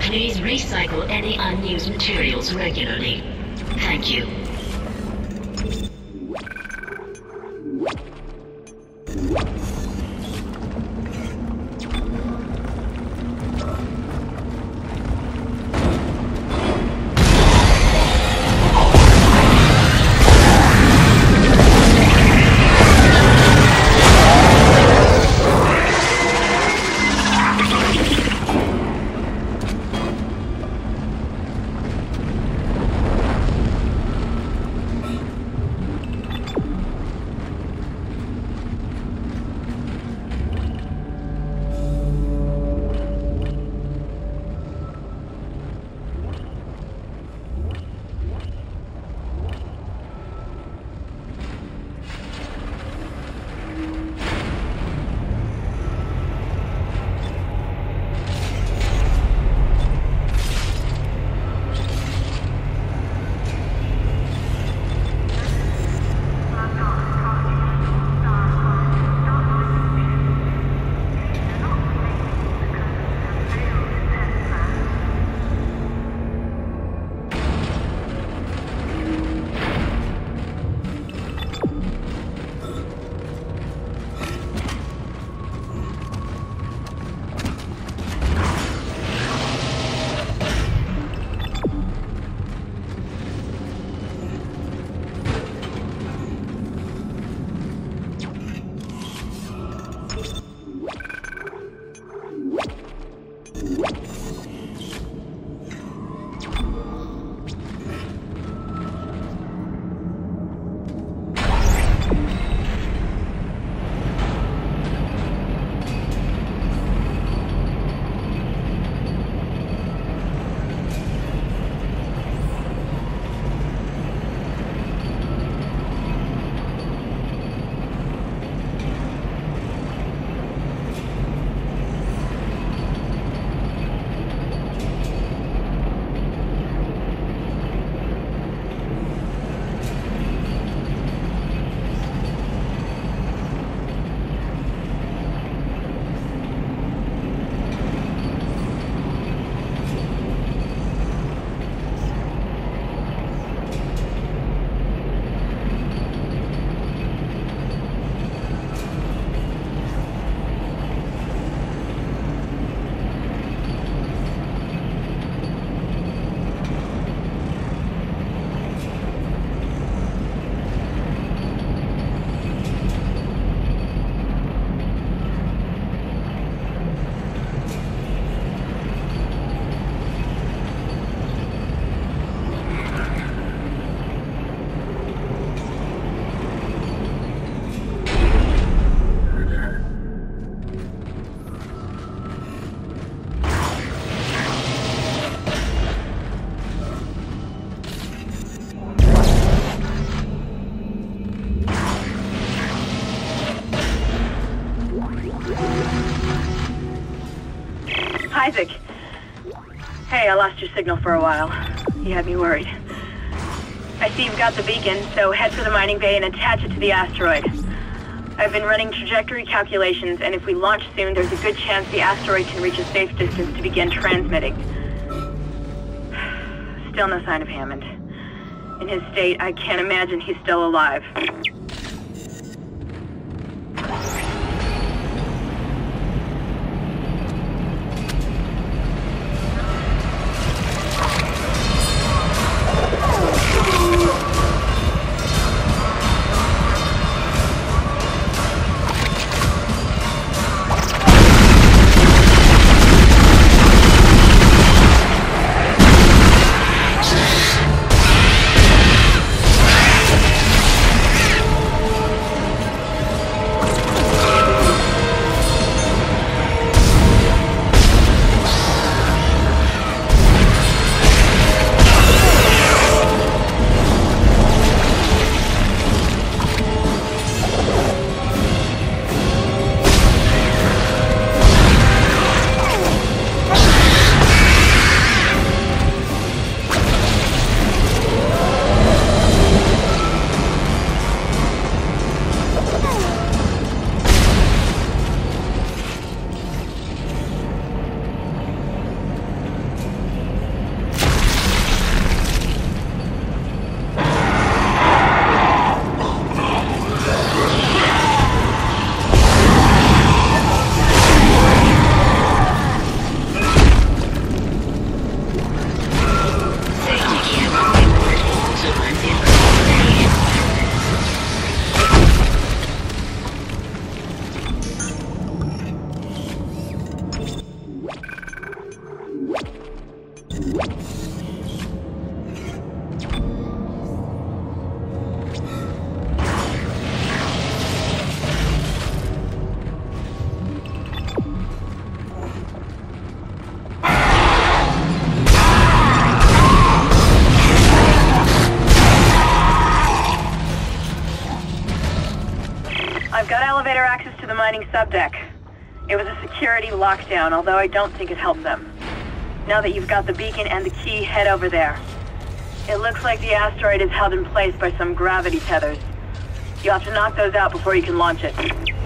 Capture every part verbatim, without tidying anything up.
Please recycle any unused materials regularly. Thank you. Isaac. Hey, I lost your signal for a while. You had me worried. I see you've got the beacon, so head for the mining bay and attach it to the asteroid. I've been running trajectory calculations, and if we launch soon, there's a good chance the asteroid can reach a safe distance to begin transmitting. Still no sign of Hammond. In his state, I can't imagine he's still alive. mining subdeck. It was a security lockdown, although I don't think it helped them. Now that you've got the beacon and the key, head over there. It looks like the asteroid is held in place by some gravity tethers. You'll have to knock those out before you can launch it.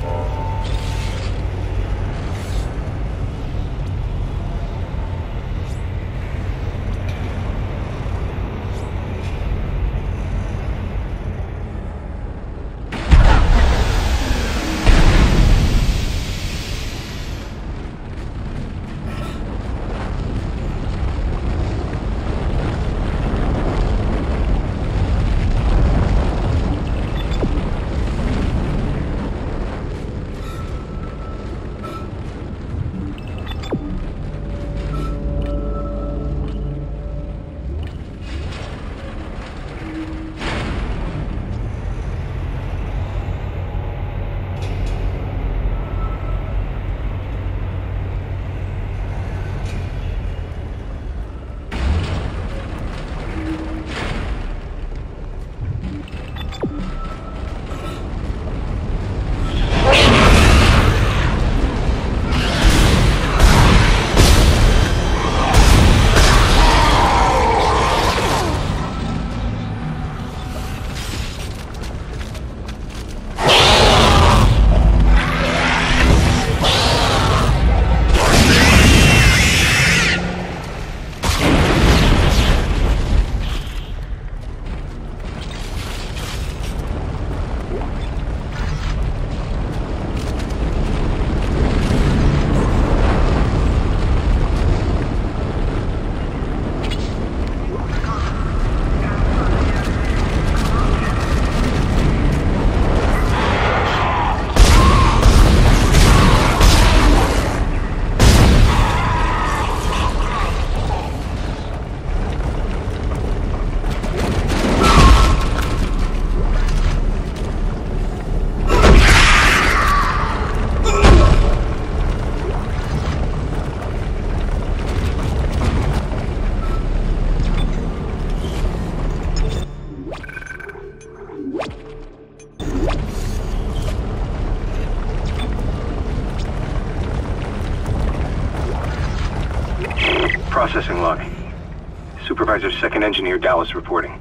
Processing log. Supervisor Second Engineer Dallas reporting.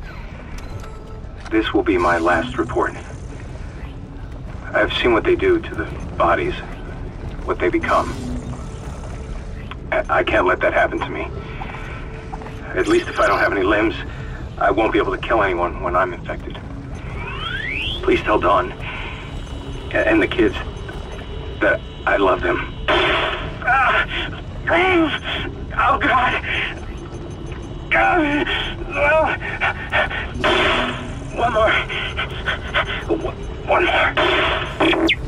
This will be my last report. I've seen what they do to the bodies, what they become. I can't let that happen to me. At least if I don't have any limbs, I won't be able to kill anyone when I'm infected. Please tell Dawn and the kids that I love them. Oh, God! God! Well, one more. One more.